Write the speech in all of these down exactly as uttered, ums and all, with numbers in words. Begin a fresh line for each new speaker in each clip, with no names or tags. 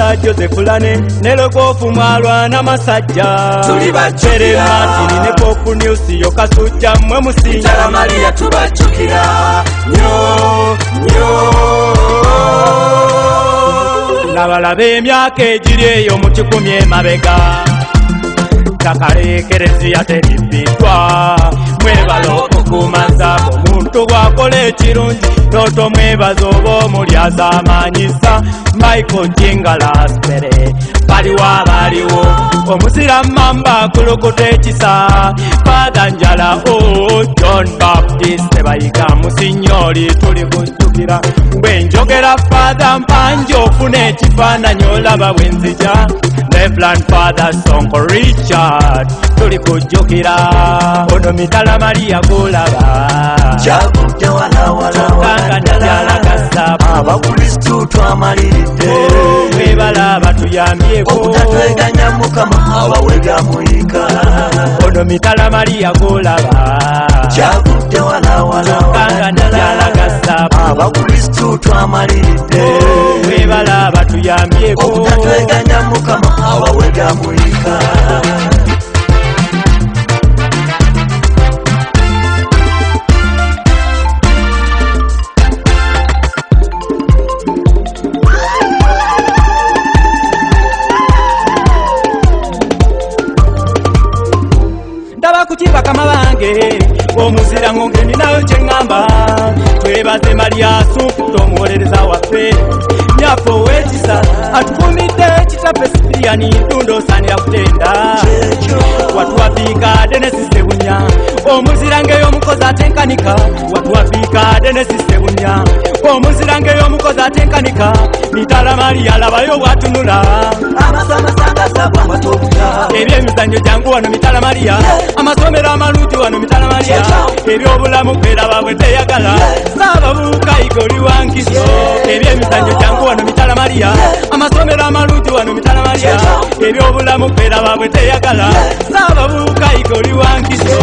Muganda Joseph Lane ne Logofu Mwalwana Masajja Tere Martin ne Pop News yo Kasujja mwe musinga
Mitala Maria tubachukira nyo nyo
Nabalabe emyaka egiri eyo mu kikumi emabega takalekerezia teribitwa mwebala okukumazaako omuntu bwakola ekirungi noto mwebaza oba omulyaza amanyisa Michael Jingalaspere baliwo abaliwo omuzira mamba akulukuta ekisa Father Njala o John Baptist tebayiga musinyoli tuli kujjukira bwe njogera Father Mpanje ofuna ekifaananyi olaba bwe nzija Reverend Father Sonko Richard tuli kujjukira ono Mitala Maria golaba
Jagudde wala wala
kanga nabyala kasaba
abakristu twamaliridde
webala batuyambyeko
okutatweganya Mukama abawega muyika
ono Mitala Maria golaba
Jagudde wala wala
kanga nabyala kasaba
abakristu twamaliridde
webala batuyambyeko
okutatweganya Mukama abawega muyika
Kuchimba kama bange omuzira ngonge ninayo kyengamba twebaze Maria Sufu tomwolereza waffe nyafo wekisa atukumidde ekitape Sipiriyani dundo sanira kutenda watuwafika Dennis Sebunya omuzira ngeyo omukozi atenkanika watuwafika Dennis Sebunya omuzira ngeyo omukozi atenkanika Mitala Maria labayo bwatunula ebyemizannyo jangu wano Mitala Maria amasomero amalungi wano Mitala Maria ebyobulamu kweraba bwe teyagala Saababuuka Igoli Wankiso ebyemizannyo jangu wano Mitala Maria amasomero amalungi wano Mitala Maria ebyobulamu kweraba bwe teyagala Saababuuka Igoli Wankiso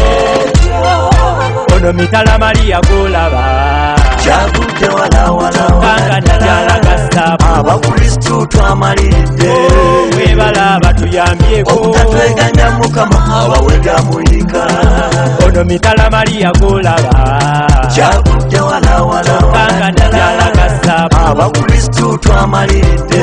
ono Mitala Maria golaba
Jagudde wala wala
kanga nabyala kasaba
abakristu twamaliridde
webala batuyambyeko
okutatweganya Mukama abawega muyika
ono Mitala Maria golaba
Jagudde wala wala
kanga nabyala kasaba
abakristu twamaliridde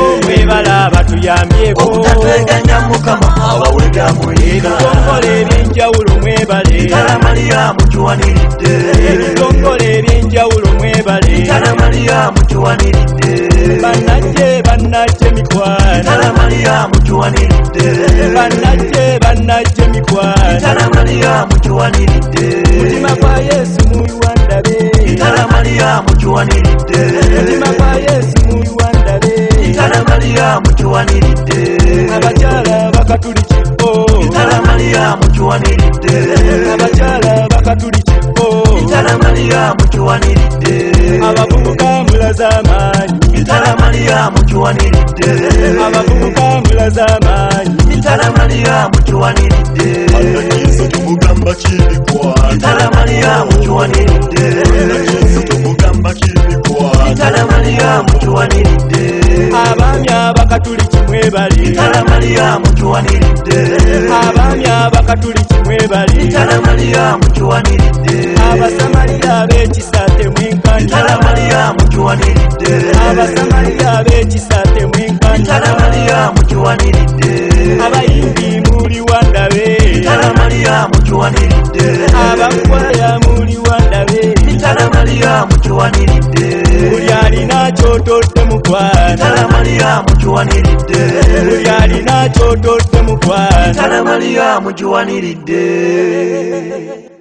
webala batuyambyeko
okutatweganya Mukama abawega muyika
ebitongole ebyenjawulo mwebale
Mitala Maria mutuwaniridde
ebitongole ebyenjawulo mwebale
Mitala Maria mutuwaniridde
bannajje bannajje mikwano
Mitala Maria mutuwaniridde
bannajje bannajje mikwano
Mitala Maria mutuwaniridde
mutima gwa Yesu muyiwandabe
Mitala Maria mutuwaniridde
mutima gwa Yesu muyiwandabe
Mitala Maria mutuwaniridde
abakyala bakatuli kifo
Mitala Maria mutuwaniridde
abakyala bakatuli kifo
Mitala Maria mutuwaniridde
abavubuka mulaza amaanyi
Mitala Maria mutuwaniridde
abavubuka mulaza amaanyi
Mitala Maria mutuwaniridde
Anakizo tumugamba kibikwa
Mitala Maria mutuwaniridde
Anakizo tumugamba kibikwa
Mitala Maria mutuwaniridde
abaami abakatuli kimwebale
Mitala Maria mutuwaniridde
abaami abakatuli kimwebale
Mitala Maria mutuwaniridde
abasamaliya ab'ekisa temwenkanya
Mitala Maria mutuwaniridde
abasamaliya ab'ekisa temwenkanya
Mitala Maria mutuwaniridde
abayimbi muli wandabe
Mitala Maria mutuwaniridde
abakwaya muli wandabe
Mitala Maria mutuwaniridde
buli alina kyotodde mukwana
Mitala Maria mutuwaniridde
buli alina kyotodde mukwana
Mitala Maria mutuwaniridde